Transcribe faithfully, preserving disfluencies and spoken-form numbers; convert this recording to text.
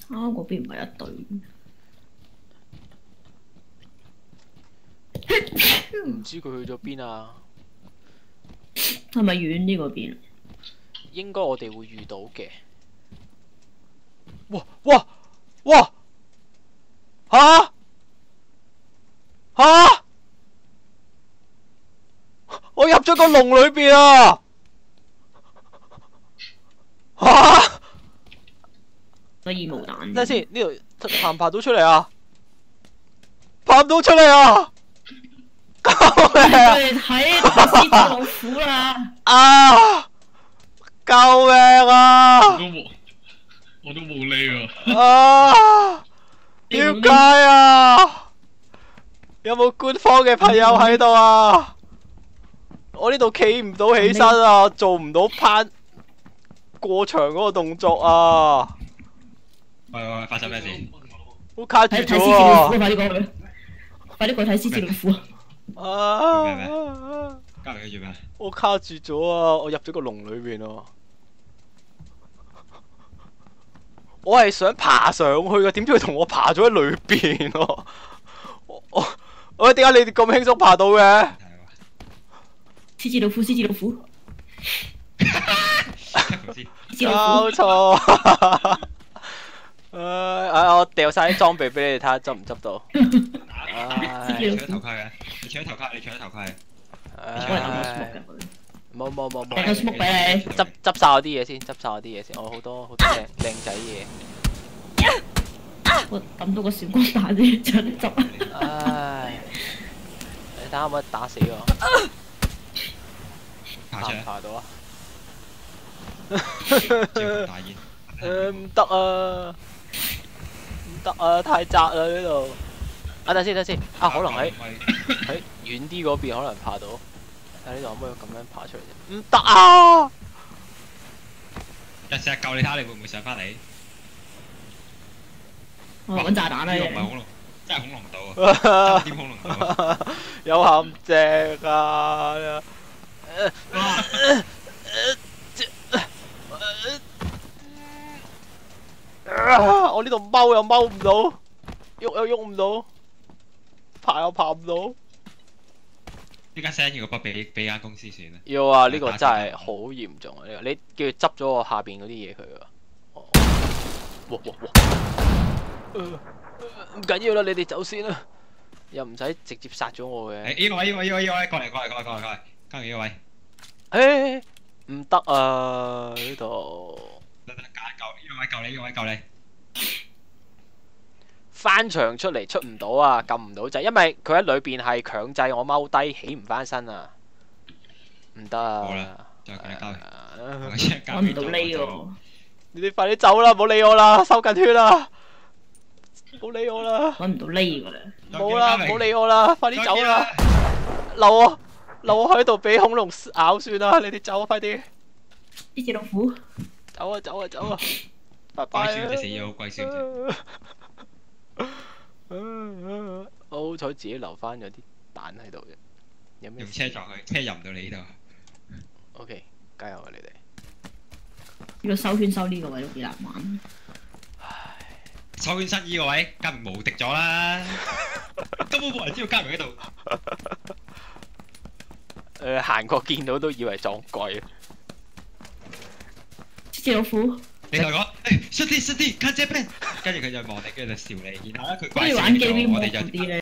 啱嗰邊唔係一隊。 唔知佢去咗邊啊？ 係咪遠啲嗰邊？ 應該我哋會遇到嘅。哇哇哇！吓吓！我入咗個籠裏邊啊！吓！ 所以冇彈。 等下先，呢度爬唔爬到出嚟啊？爬唔到出嚟啊！救命啊！ 睇獅子老虎啦！ 啊！救命啊！ 我都冇，我都冇匿啊！ 啊！點解啊？有冇官方嘅朋友喺度啊？我呢度企唔到起身啊，做唔到攀過牆嗰個動作啊！ 喂喂喂，發生咩事？ 我卡住睇睇獅咗子老虎， 啊！ 快啲過去！快啲過去睇獅子老虎啊！ 啊！ 交嚟做咩？ 我卡住咗啊！我入咗個籠裏邊啊！我係想爬上去嘅，點知佢同我爬咗喺裏邊喎！我我我點解你哋咁輕鬆爬到嘅？ 獅子老虎，獅子老虎，獅子老虎， 搞錯！唉唉，我掉晒啲裝備俾你哋睇下執唔執到。唉， 你搶咗頭盔嘅，你搶咗頭盔，你搶咗頭盔。 唉，冇冇冇冇， 掟個 smoke 俾你。 執執晒我啲嘢先，執晒我啲嘢先，我好多好多靚靚仔嘢。 我抌到個閃光彈先，將你執啊！ 唉，你睇下可唔可以打死我？ 爬出嚟， 爬唔爬到啊？ 照大煙。 誒唔得啊！唔得啊！太窄啦呢度。啊等先等先，啊可能喺喺遠啲嗰邊可能爬到。睇呢度可唔可以咁樣爬出嚟啫？唔得啊！ 日成日救你睇下，你會唔會上翻嚟？ 我揾炸彈啦！ 呢個唔係恐龍，真係恐龍島啊！真點恐龍島啊？ 有陷阱啊！啊！我呢度踎又踎唔到，喐又喐唔到，爬又爬唔到。 呢間聲如果不俾俾間公司算啦。 要啊！呢個真係好嚴重啊！呢個你叫佢執咗我下邊嗰啲嘢佢啊！哇哇哇！唔緊要啦，你哋走先啦，又唔使直接殺咗我嘅。 誒呢個位，呢個位，呢個位，呢個位，過嚟，過嚟，過嚟，過嚟，過嚟，跟住呢個位。 誒唔得啊！呢度得得，加救呢個位救你，呢個位救你。 翻牆出嚟出唔到啊，撳唔到掣，因為佢喺裏邊係強制我踎低起唔翻身啊，唔得啊！ 好啦，再繼續交嚟。 揾唔到呢喎。 你哋快啲走啦，唔好理我啦，收緊血啦，唔好理我啦， 揾唔到呢㗎啦。 冇啦，唔好理我啦，快啲走啦，留我留我喺度俾恐龍咬算啦，你哋走啊，快啲！ 獅子老虎， 走啊走啊走啊！拜拜貴小姐死咗，好貴小姐。 我好彩自己留翻咗啲蛋喺度啫。有咩用車撞佢，車入唔到你呢度。 ？OK，加油啊你哋！ 如果收圈收呢個位都幾難玩。 收圈室呢個位，嘉明無敵咗啦，根本冇人知道嘉明喺度。 誒，行過見到都以為撞鬼。 獅子老虎。 你同佢講，誒，出啲出啲，卡姐 pen，跟住佢就望你，跟住就笑你，然後咧佢怪笑不如玩機咗， 邊我哋就。 啲咧？